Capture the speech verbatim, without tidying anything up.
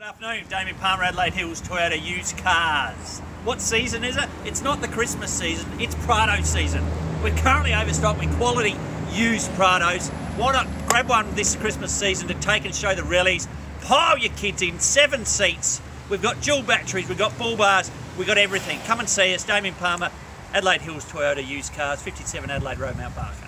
Afternoon, Damien Palmer, Adelaide Hills Toyota used cars. What season is it? It's not the Christmas season, it's Prado season. We're currently overstocked with quality used Prados. Why not grab one this Christmas season to take and show the rallies? Pile your kids in, seven seats. We've got dual batteries, we've got bull bars, we've got everything. Come and see us, Damien Palmer, Adelaide Hills Toyota used cars, fifty-seven Adelaide Road, Mount Barker.